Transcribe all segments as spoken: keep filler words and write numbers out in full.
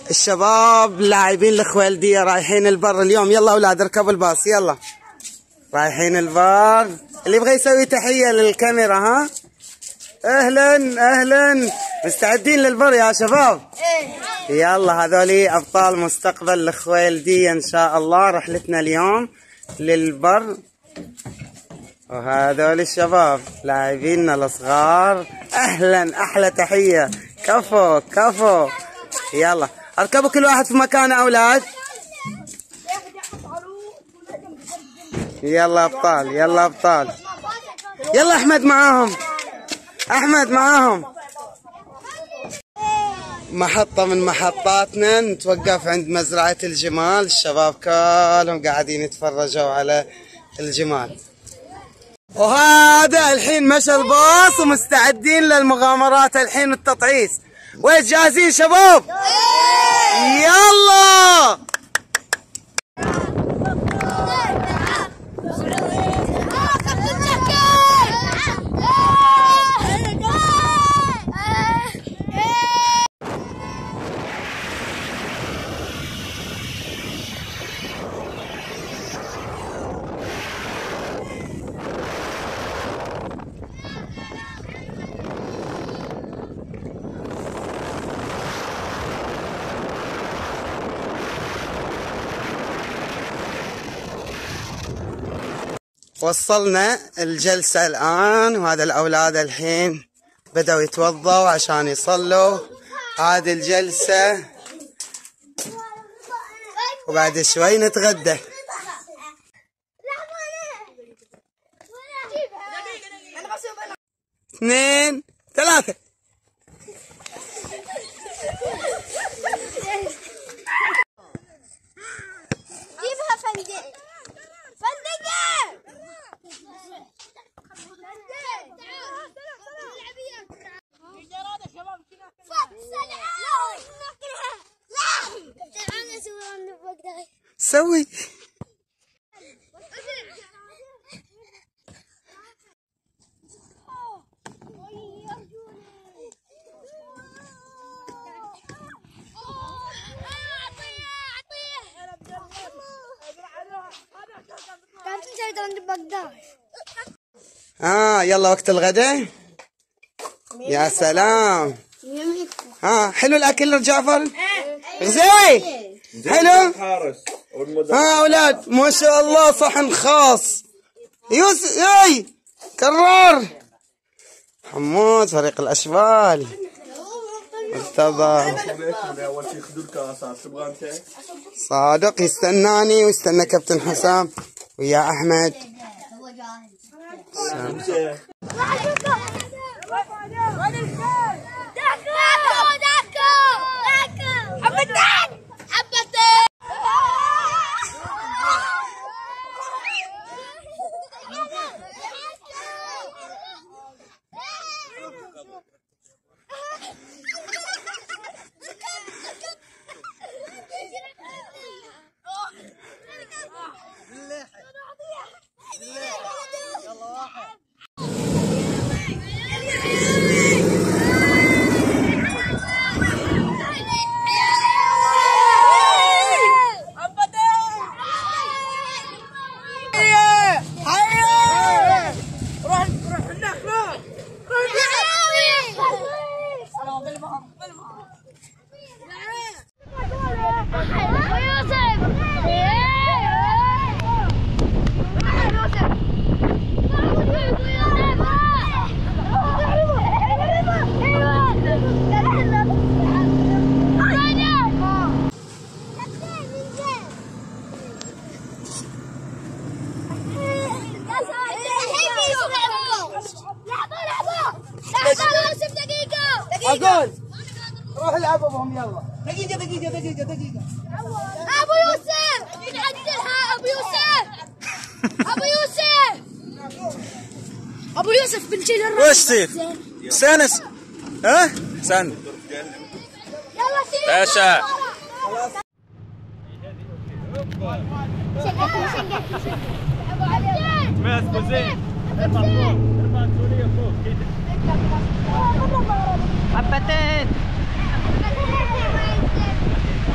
الشباب لاعبين الخويلدية رايحين البر اليوم. يلا اولاد اركبوا الباص يلا. رايحين البر. اللي يبغى يسوي تحية للكاميرا ها؟ اهلا اهلا. مستعدين للبر يا شباب؟ يلا هذولي ابطال مستقبل الخويلدية ان شاء الله. رحلتنا اليوم للبر وهذول الشباب لاعبيننا الصغار. اهلا احلى تحية. كفو كفو. يلا اركبوا كل واحد في مكانه اولاد. يلا ابطال يلا ابطال. يلا احمد معاهم. احمد معاهم. محطة من محطاتنا نتوقف عند مزرعة الجمال. الشباب كلهم قاعدين يتفرجوا على الجمال. وهذا الحين مشى الباص ومستعدين للمغامرات الحين والتطعيس. وين جاهزين شباب؟ يلا وصلنا الجلسة الآن. وهذا الأولاد الحين بدأوا يتوضوا عشان يصلوا. هذه الجلسة وبعد شوي نتغدى. اثنين ثلاثة. جيبها فندق فندقة. سوي اه يلا وقت الغداء. يا سلام. ها حلو الاكل جعفر؟ غزاوي حلو. ها اولاد ما شاء الله صحن خاص. يوسف ياي كرار. حمود فريق الاشبال. مرتضى صادق يستناني ويستنى كابتن حسام ويا احمد. أقول روح العبوا بهم يلا. دقيقة دقيقة دقيقة دقيقة. أبو يوسف نعدلها. أبو يوسف أبو يوسف أبو يوسف بنشيل الرجل. وش سيف؟ سانس ها؟ سان يلا سيف باشا. ماسكو زين. ارفع فوق ارفع السورية فوق كده. حبتين.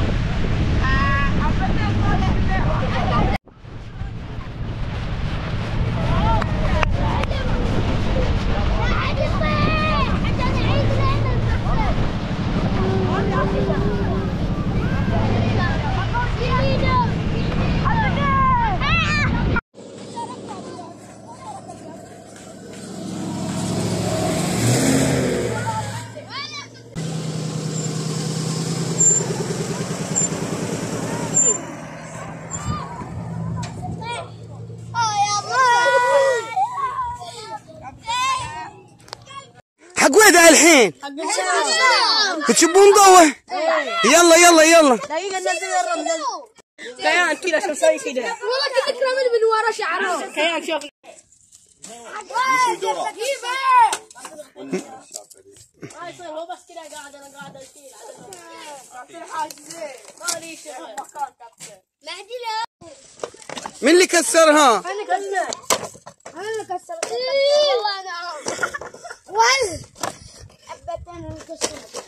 منين؟ بتشبون ضوء؟ يلا يلا يلا. دقيقة نزل الرمل. كيان كذا شو مسوي كذا؟ والله كنت رمل من ورا شعره. كيان شوف. ما يصير هو بس كذا قاعد انا قاعد اشيل مالي شغل. مهدي له. مين اللي كسرها؟ انا كسر. انا اللي كسرت. والله انا. وال. حبيت انا اللي كسرت.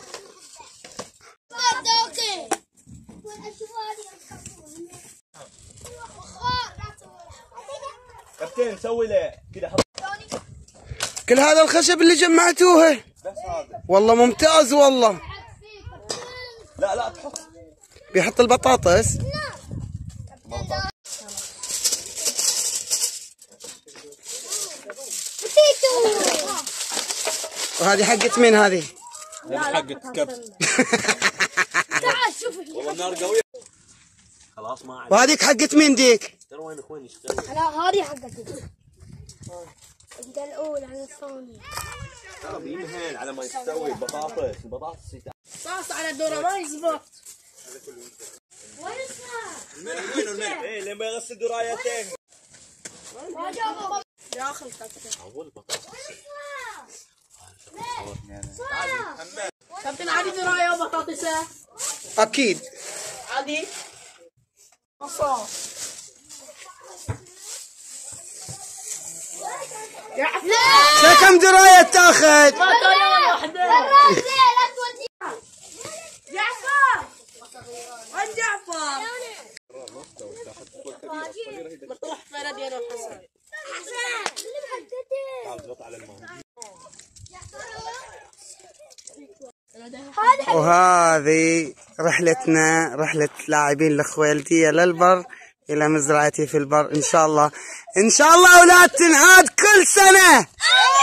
اوكي. كابتن سوي له كذا حط كل هذا الخشب اللي جمعتوه؟ بس هذا والله ممتاز والله. لا لا تحط بيحط البطاطس. وهذه حقت مين هذه؟ هذه حقت كابتن. تعال شوف. والله النار قوية. خلاص ما عليك. وهذيك حقت مين ديك؟ ترى وين اخواني يشتغل؟ لا هذه حقتي. انت الاولى على الثاني. ترى بيمهل على ما يستوي البطاطس، البطاطس صاص على الذرة ما يزبط. الملح وين الملح؟ ايه اللي ما يغسل درايتين. يا اخي الكابتن. اول بطاطس. كابتن عادي دراية وبطاطسة؟ اكيد. عادي. مصاص. يا حسين. كم دراية تاخذ؟ ما دراية واحدة. جعفر. وين جعفر؟ بتروح فين ديال الحسن؟ حسن. وهذه رحلتنا، رحلة لاعبين الخويلدية للبر إلى مزرعتي في البر. إن شاء الله إن شاء الله أولاد تنعاد كل سنة.